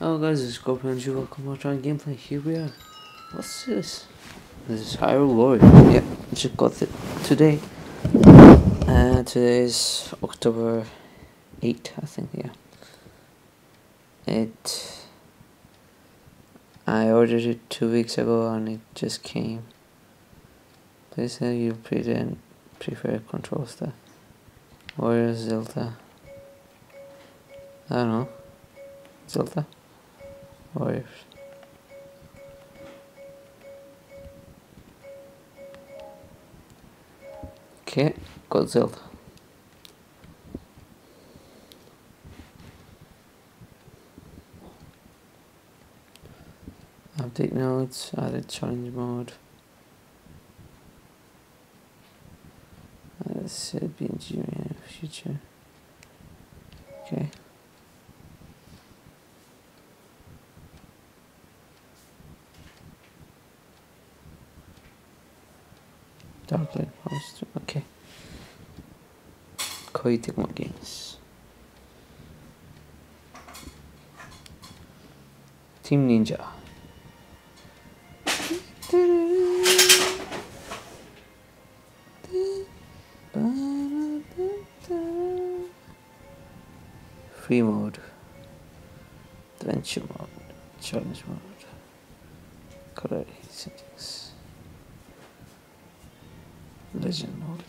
Hello guys, this is Scorpion and welcome to our gameplay. Here we are. What's this? This is Hyrule Warrior. Yeah, just got it today. Today is October 8th, I think, yeah. I ordered it 2 weeks ago and it just came. Please say you prefer control stuff. Warrior Zelda. I don't know. Zelda? Warriors. Okay, got Zelda. Update notes, added challenge mode. Should be in the future. Okay. Darklight poster. Okay. Koei more games. Team Ninja. Free mode. Adventure mode. Challenge mode. Color settings. Legend mode.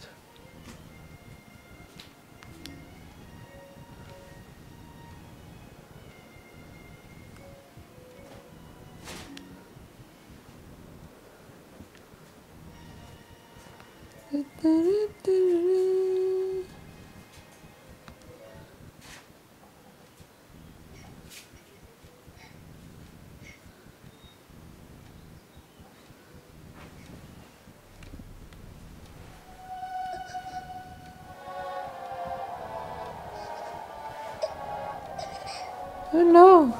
Oh no!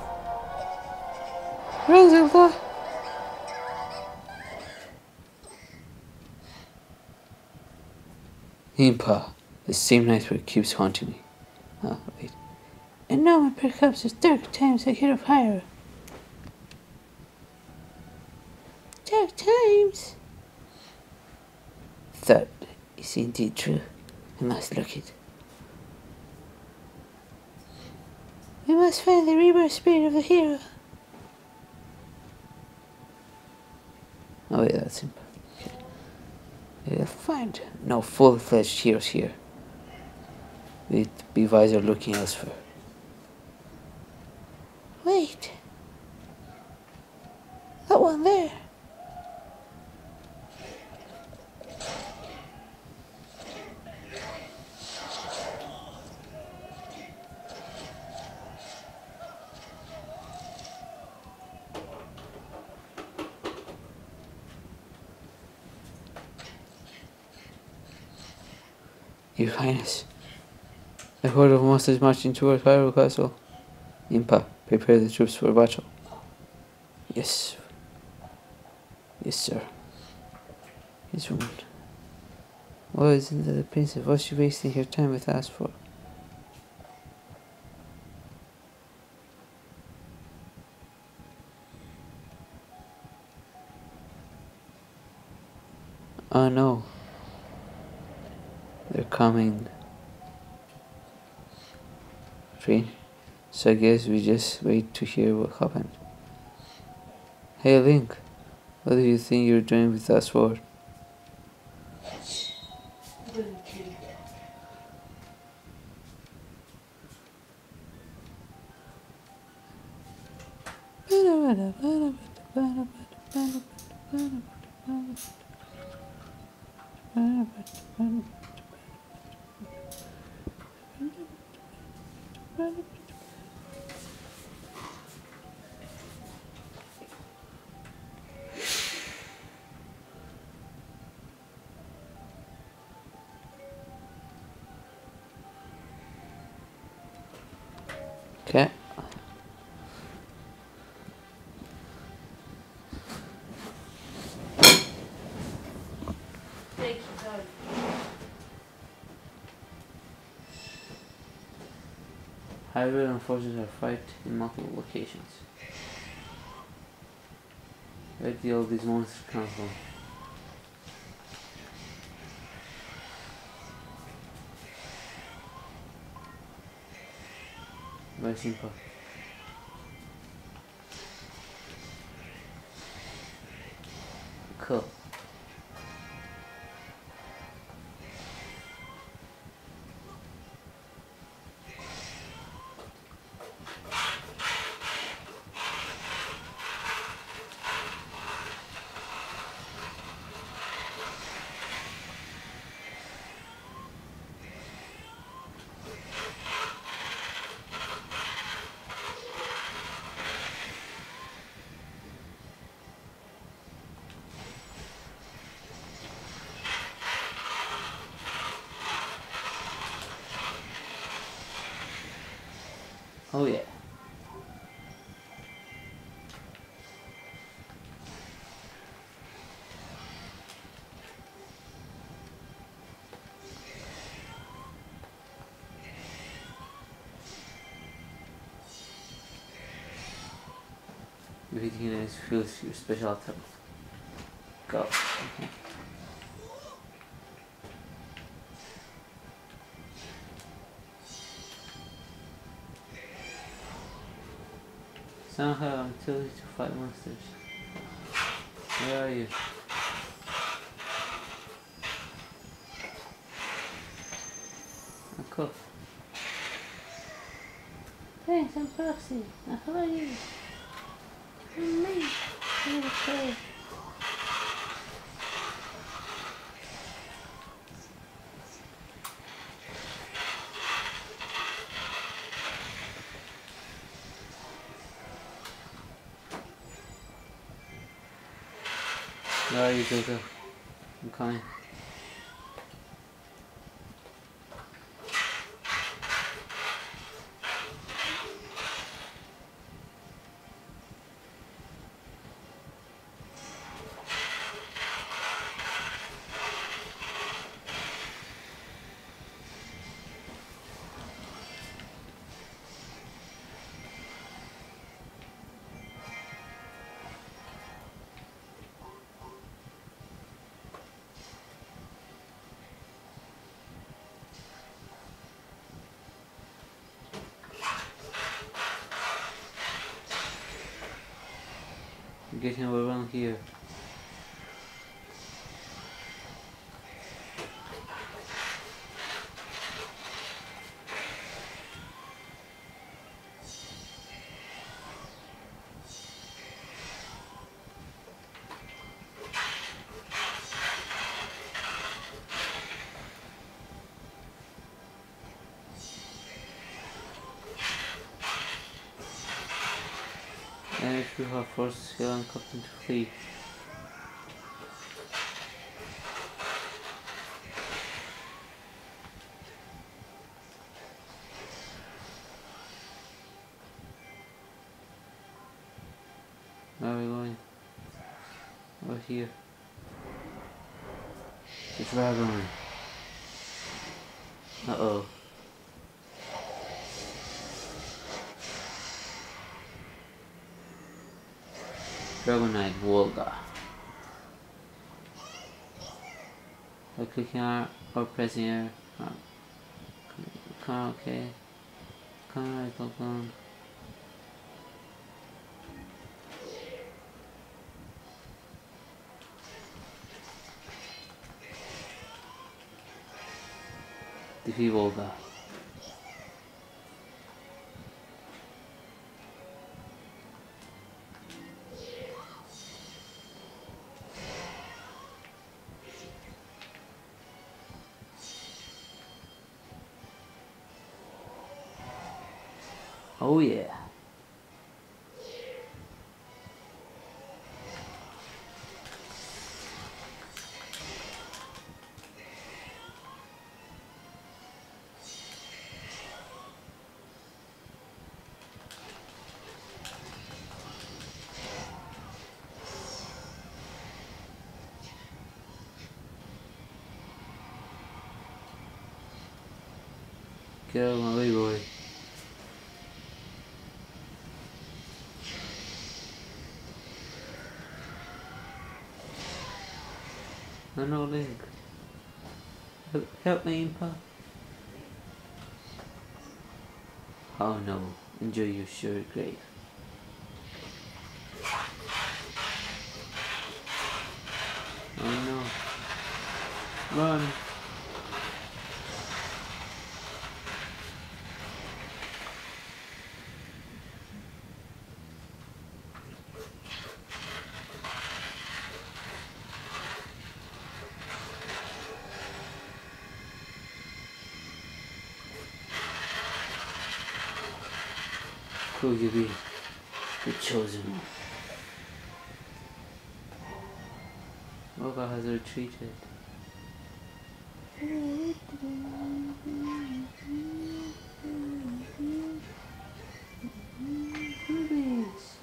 Run, Zelda! Impa, the same nightmare keeps haunting me. Oh, wait. And now my perhaps is dark times ahead of Hyrule. Dark times? That is indeed true. I must look it. We must find the rebirth spirit of the hero. Oh yeah, that's Impa. Okay. We'll find no full-fledged heroes here. With Bevisor looking elsewhere. Wait. That one there. Your Highness, a horde of monsters marching towards Hyrule Castle. Impa, prepare the troops for battle. Yes. Yes, sir. His woman. Oh, isn't that the princess? What's she wasting her time with us for? Oh no. They're coming. Free. So I guess we just wait to hear what happened. Hey Link, what do you think you're doing with that sword? Okay. Hybrid and forces are fight in multiple locations. Where do all these monsters come from? Very simple. Cool. Oh yeah. Everything is feels your special attack. Go. Okay. Somehow I'm too lazy to fight monsters. Where are you? Oh, cool. Thanks, I'm Foxy. Now how are you? I'm me. Okay. Where are you, Jojo? I'm coming. I'm getting around here. And if you have forced Helen Captain to flee. Where are we going? Over here. The dragon. Uh-oh. Dragonite Volga. By clicking R or pressing R. Okay. Come right on. Defeat Volga. Oh yeah. Get out of my way, boy. No leg. Help me, Impa. Oh no, enjoy your sure grave. Oh no. Run. Who you be? The chosen one. Olga has retreated. Rubies.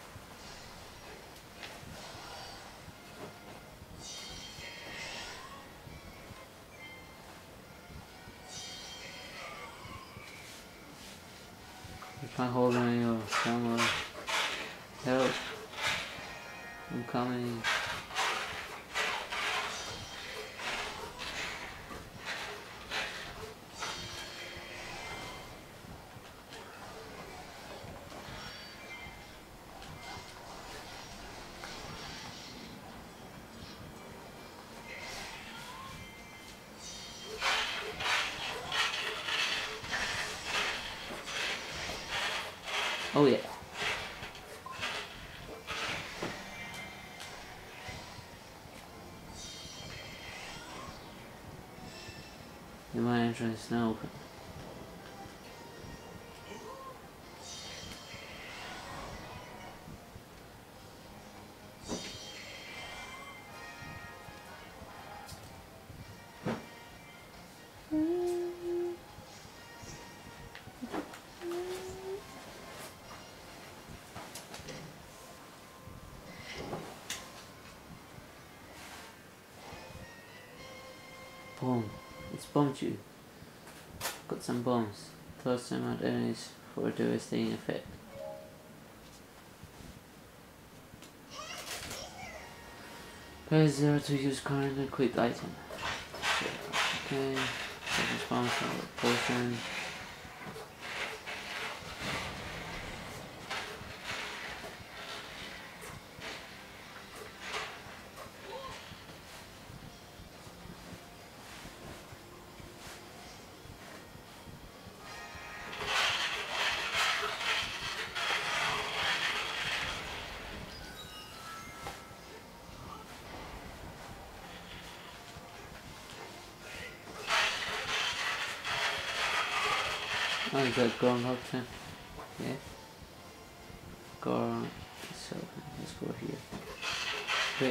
You can't hold on your camera. Help. I'm coming. Oh yeah. The mine entrance is now open. Boom. It's bombed you. Got some bombs. Toss them at enemies for a devastating effect. Press 0 to use current equipped item. Okay. Second bombs for potion. Oh, is that Groundhog Time? Yeah. Go. So let's go here. Wait.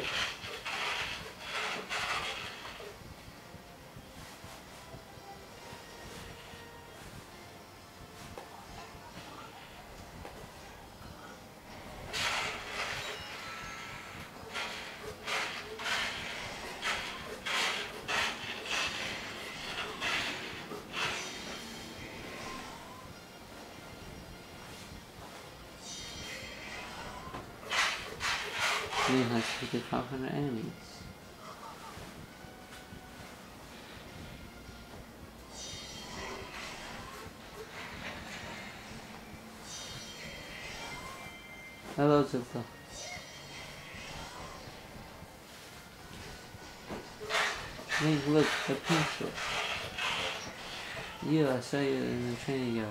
Leon has defeated 500 enemies. Hello, Zilta. Link, look, the pink shirt. Yeah, I saw you in the training yard.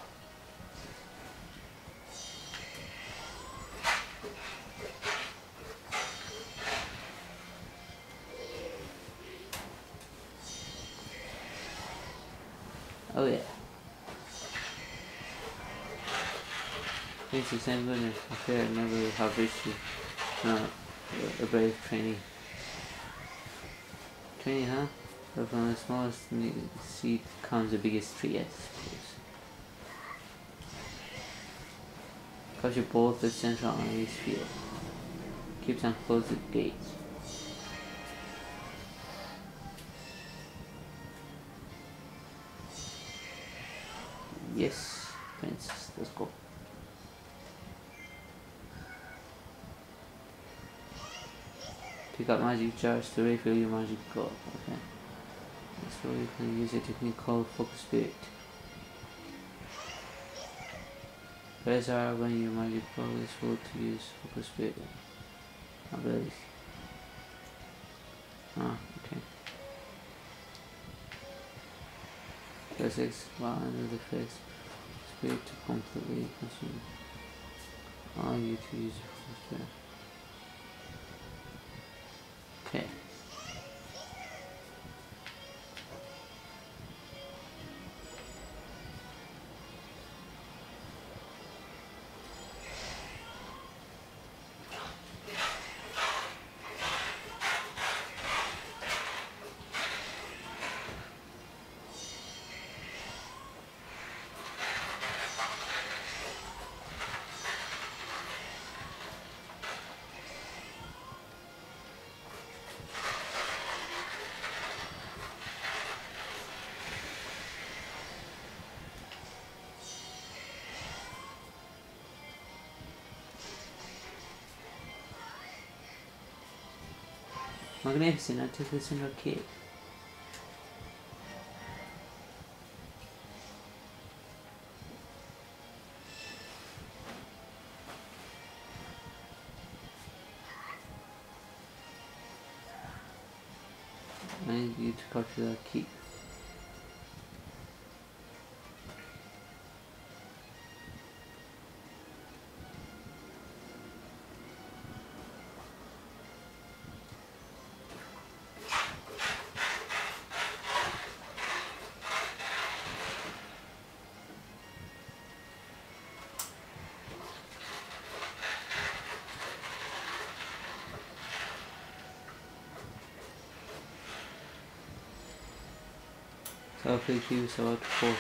Oh yeah. Thanks to Sam Goodness, I fear I never have reached you. No, a brave trainee. Trainee, huh? But from the smallest seed comes the biggest tree, I suppose. Capture both the central and east field. Keeps and close the gates. Yes, princess, let's go. pick up magic jars to refill your magic gold. Okay. So you can use a technique called Focus Spirit. Press R when your magic gold is full to use Focus Spirit ability. Okay. Press X while under the face spirit to completely consume. Allow you to use your Focus Spirit. Okay. Magnificent, I took this in your kit. I need you to copy that key. So I'll click use about 4.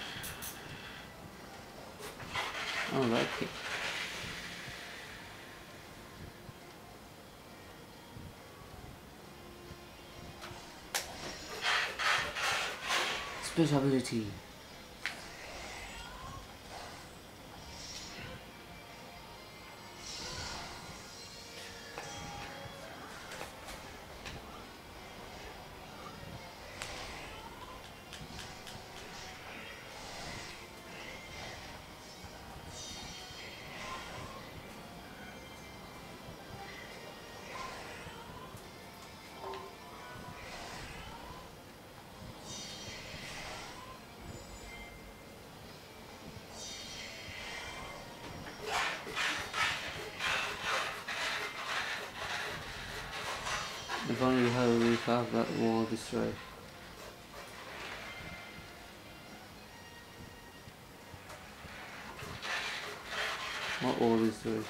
I like it. Special ability. If only we had a recap that wall destroyed. What wall destroyed?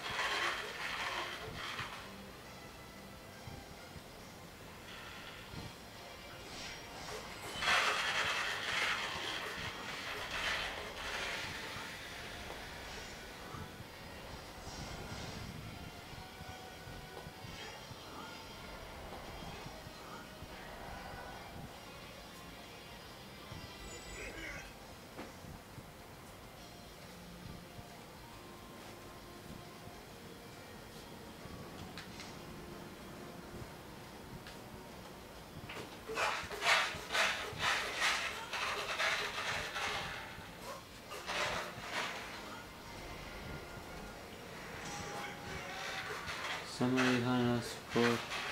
Somebody behind us for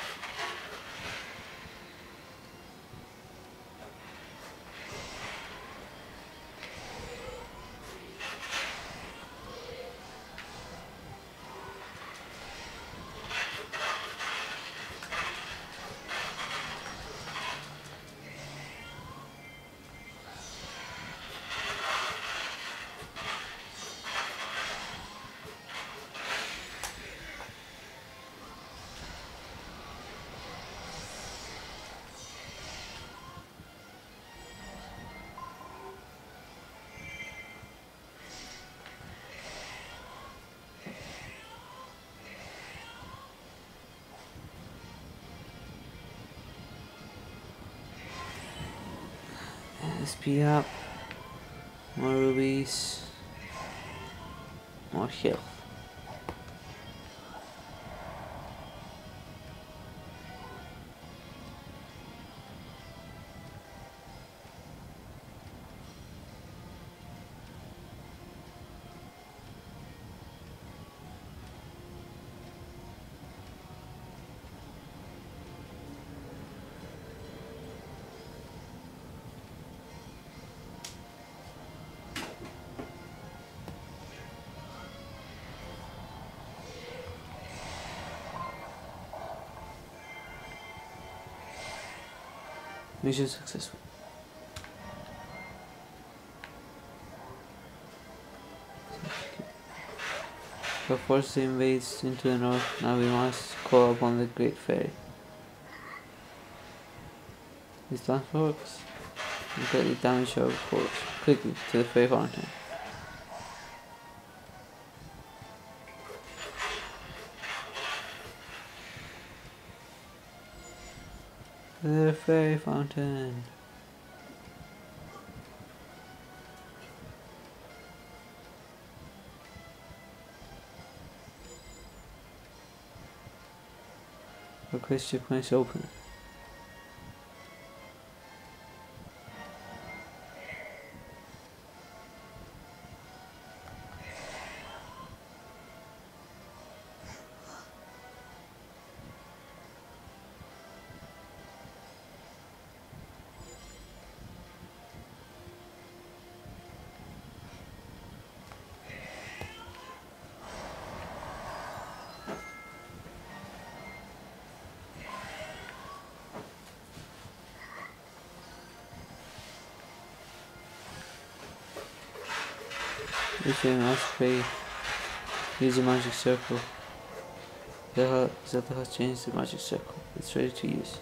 SP up, more rubies, more health. Mission successful. The force invades into the north. Now we must call upon the Great Fairy. This plan works. Greatly damage our force. Quickly to the Fairy Fountain. The Fairy Fountain. Request checkpoints open. If you must pay, use the magic circle. Zelda has changed the magic circle. It's ready to use.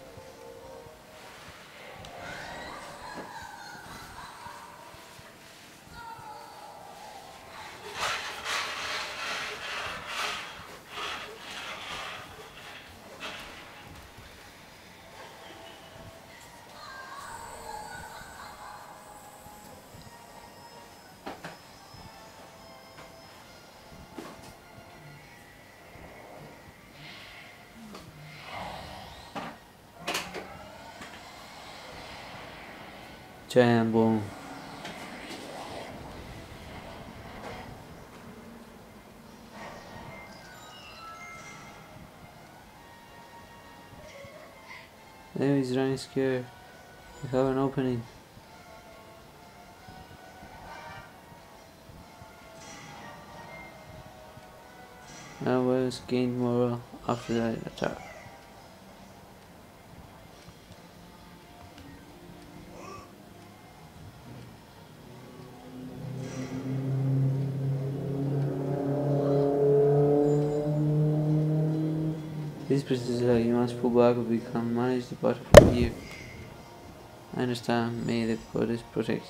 Giant boom. There is running scared. We have an opening. Now was gained morale after that attack. This process you must pull back if we can manage the battle from here. I understand, may the goddess protect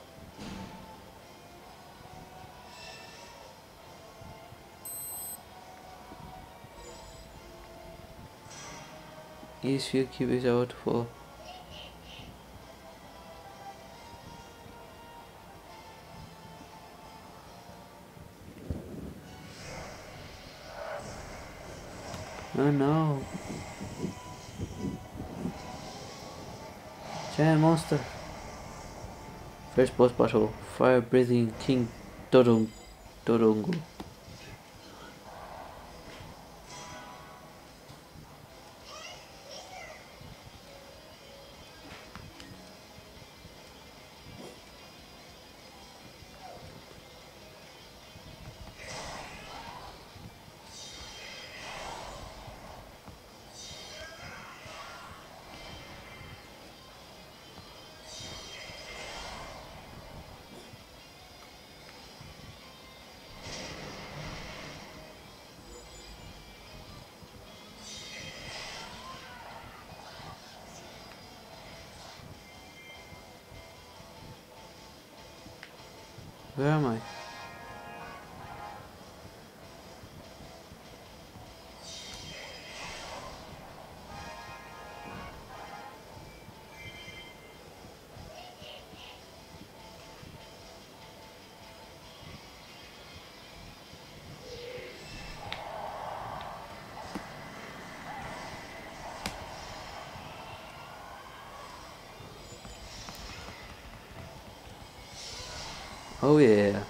you. These few keep is about to fall. Oh no! Giant monster! First boss battle, fire breathing King Dodongo. Where am I? Oh yeah.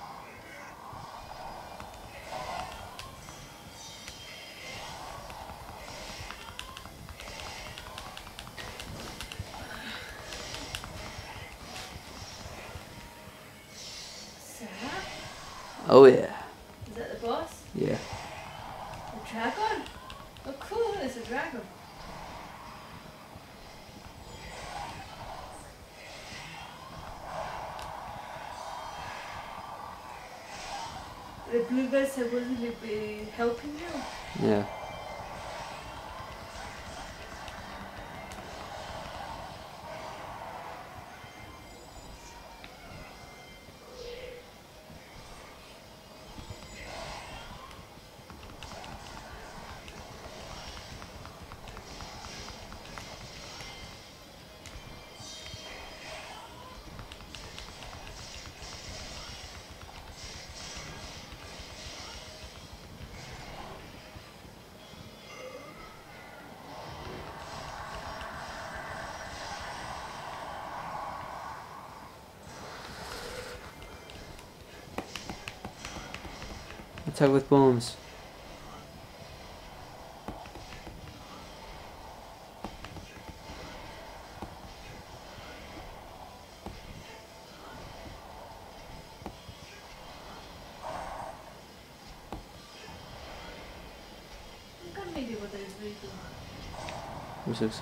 Oh yeah. Is that the boss? Yeah. A dragon? Oh cool, it's a dragon. guys said wasn't he be helping you? Yeah. Attack with bombs. Nunca me digo del vehículo. What's this?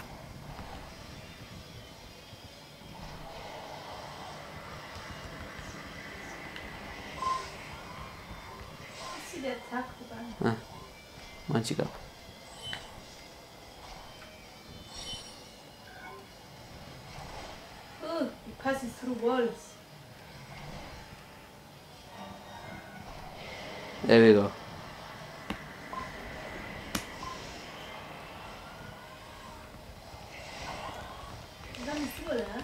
See the attack button. Magic up. Oh, it passes through walls. There we go. Dammi solo, eh?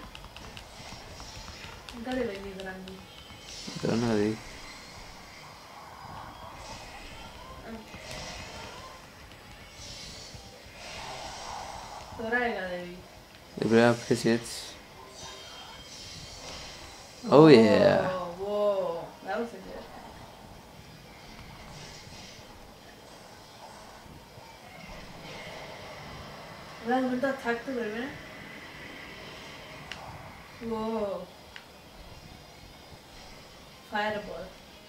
Non deve venire grandi. Granadi. Ora devi. The grab hits it. Oh yeah. Whoa, that was a good attack. Ulan burada taktı böyle beni. Whoa. Fireball.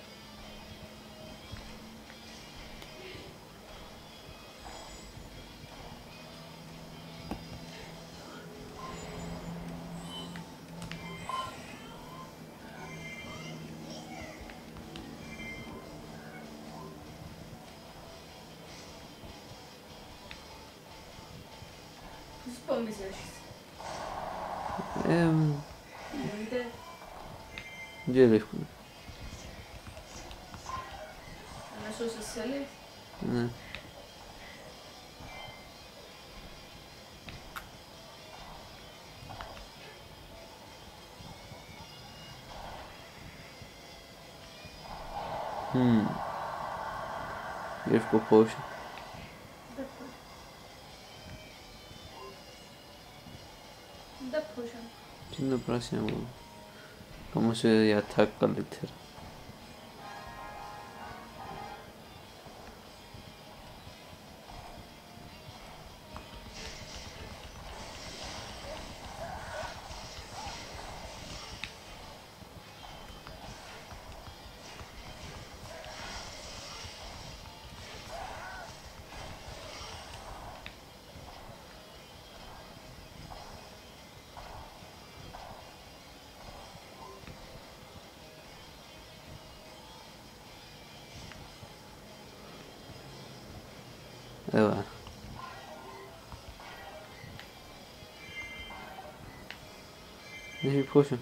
Spam mi se Niente. Gdzie Non so se sale. Ne. Beautiful potion. Da potion. Şimdi prossimo. Come se attacca lettera. Evo. Ne potion.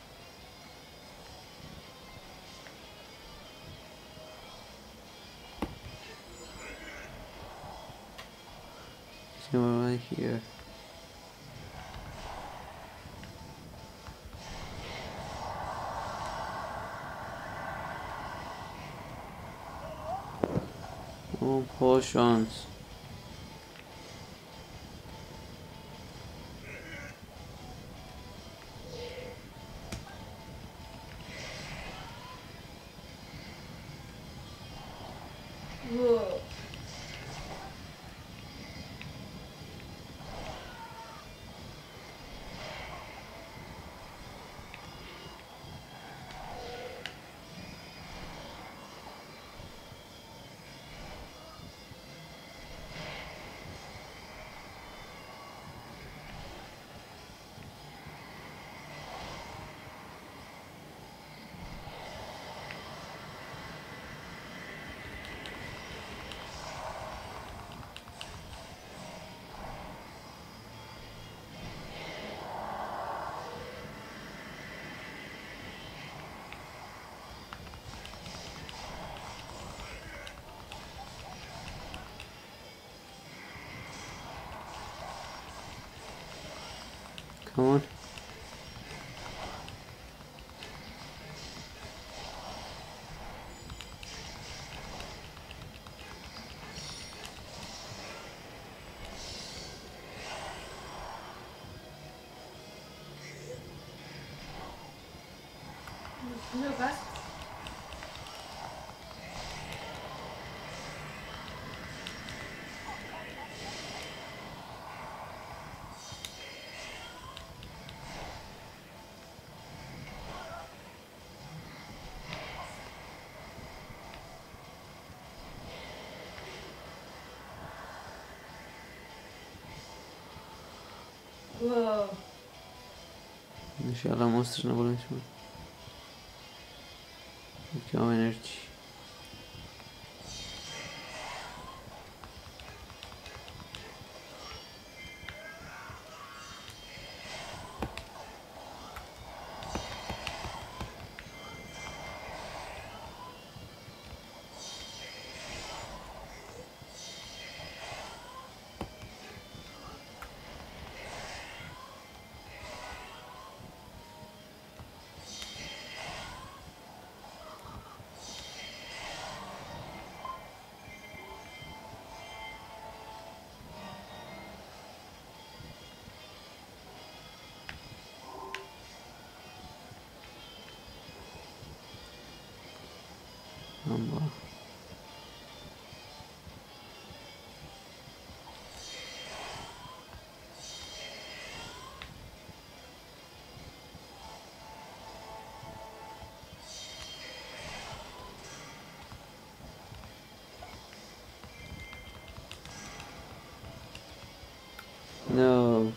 See what right here. Oh, potions. Whoa. come on. No gas. Wow. ان شاء الله monsters na balance man. Aqui é o energy. Vamos lá. No.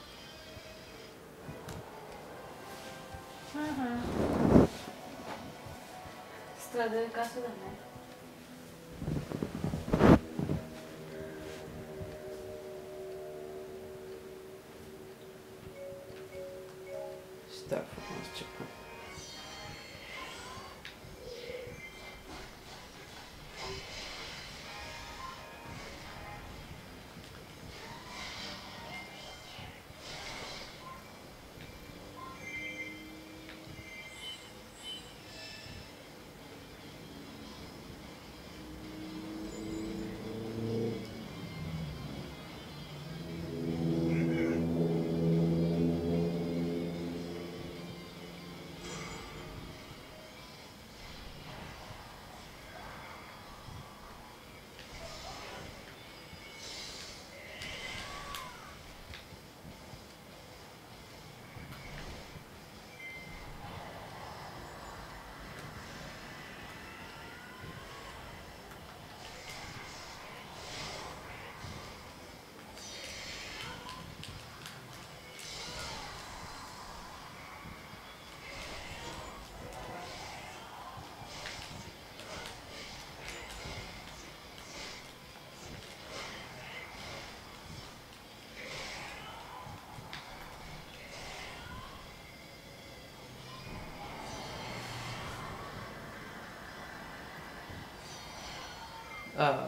Estrada de casa também. Start from last checkpoint. Ah.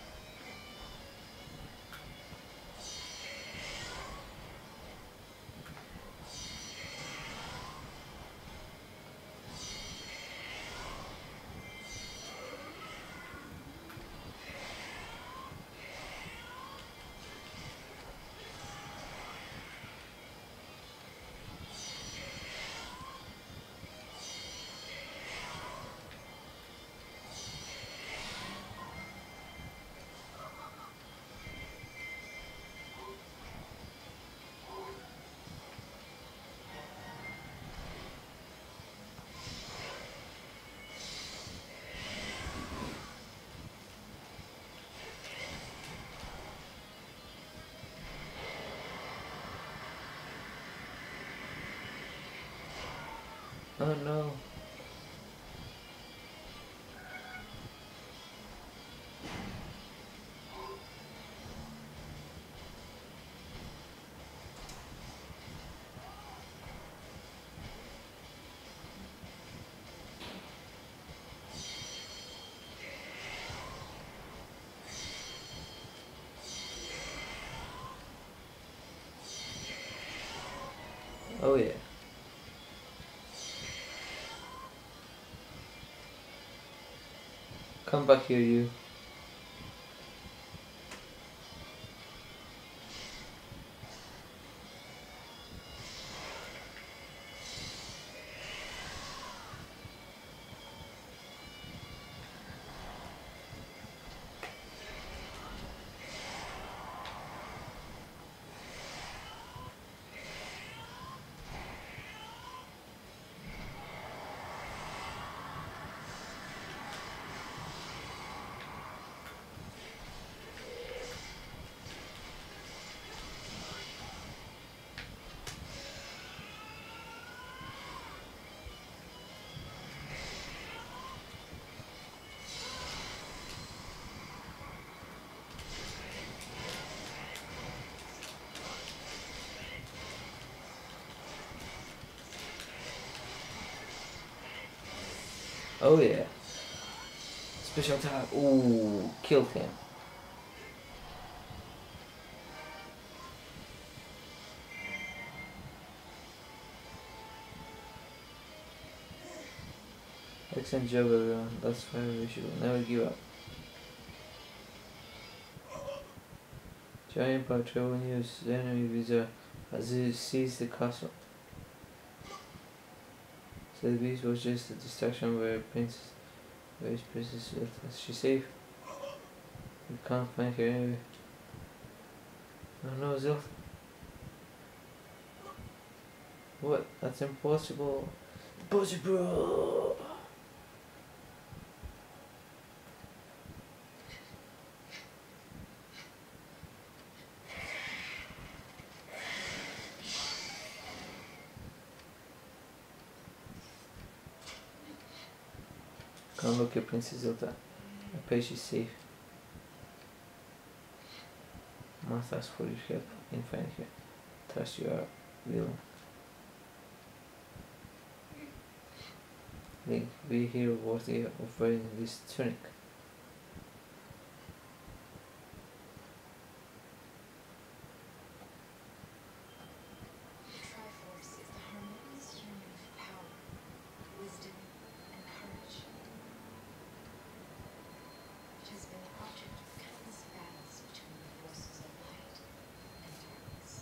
Oh no. Oh yeah. Come back here, you. Oh yeah. Special attack. Ooh, killed him. Excellent job, everyone. That's why we should never give up. Giant patrol news. The enemy Vizar has seized the castle. So the beast was just a distraction where Princess Zelda. Is she safe? We can't find her anyway. No, Zelda. What? That's impossible. Impossible! Come look at Princess Zelda. I pray she's safe. Must ask for your help in finding her. Trust you are willing. Link, be here worthy of wearing this tunic. The Triforce is the harmonious union of power, wisdom, and courage. It has been the object of countless battles between the forces of light and darkness.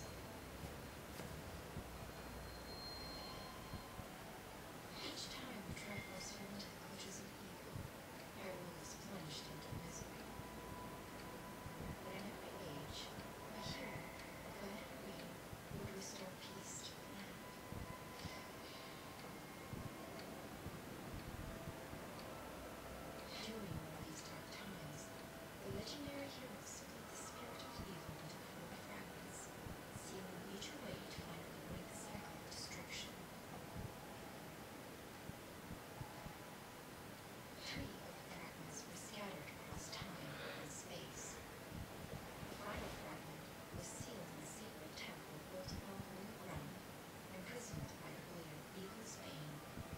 Each time the Triforce fell into the clutches of evil, Hyrule was plunged into misery. But in every age, a hero, guided queen, would restore peace to the land. During one of these dark times, the legendary hero split the spirit of evil into 4 fragments, sealing each away to finally break the cycle of destruction. 3 of the fragments were scattered across time and space. The final fragment was sealed in a sacred temple built upon holy ground, imprisoned by the ruler Evil's Bane.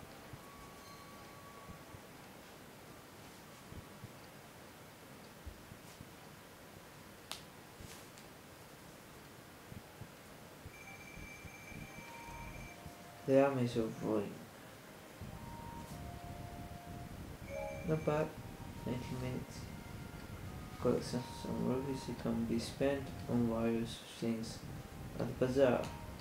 The armies of ruin. Not bad. 90 minutes. Collection some rupees can be spent on various things at the bazaar.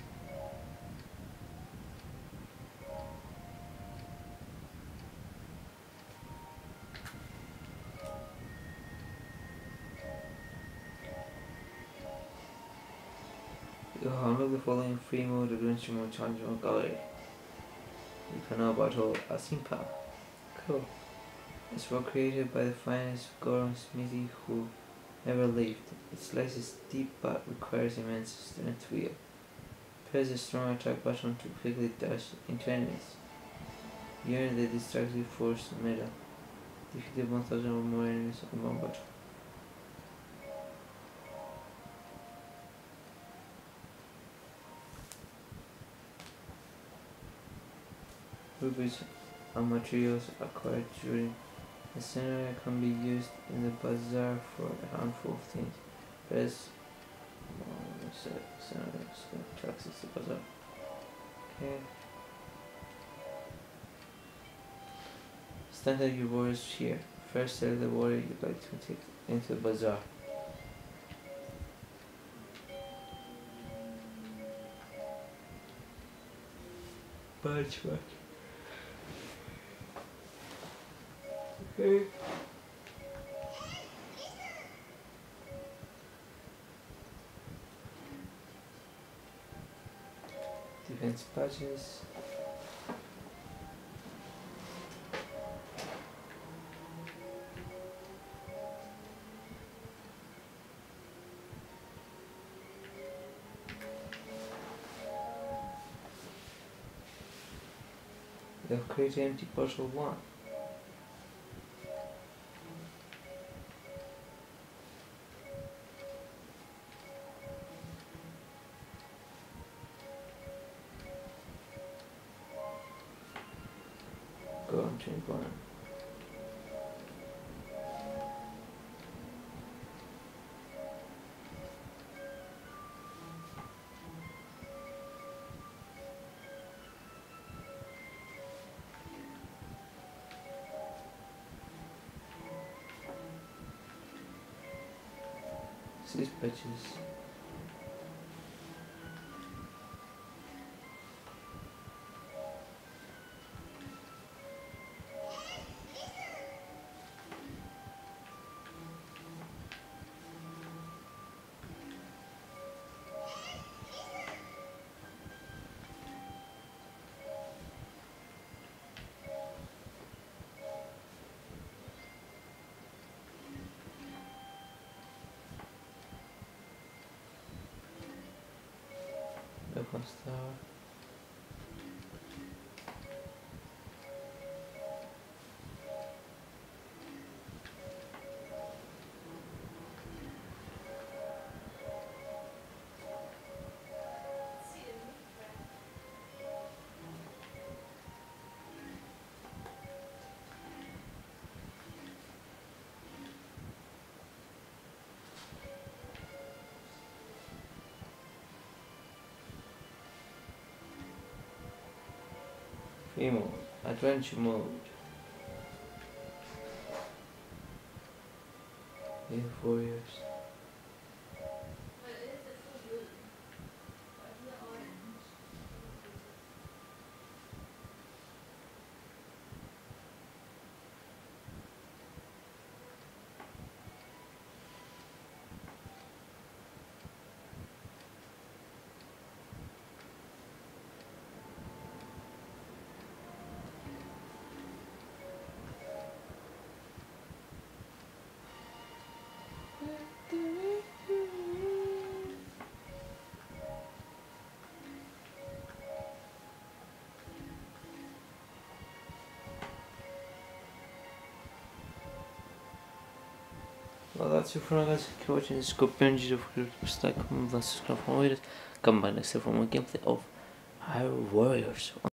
You unlock the following free mode adventure mode challenge mode gallery. You can now battle a Simpa. Cool. It's work created by the finest Goron Smithy who ever lived. It slices deep but requires immense strength to wield. Press the strong attack button to quickly dash into enemies. You earn the destructive force medal. Defeated 1000 or more enemies in one battle. Rupees and materials acquired during the scenario can be used in the bazaar for a handful of things. Press scenarios to access the bazaar. Okay. Stand out your warriors here. First select the warrior you'd like to take into the bazaar. Benchmark. Okay. Defense patches. They'll create an empty puzzle 1. Go on to one. Six patches. Weapon star. Free mode. Adventure mode. Yeah, warriors. Well, that's it for now, guys. Thank you for watching this good binge. Don't forget to like, comment, and subscribe for more videos. Come back next time for more gameplay of Hyrule Warriors.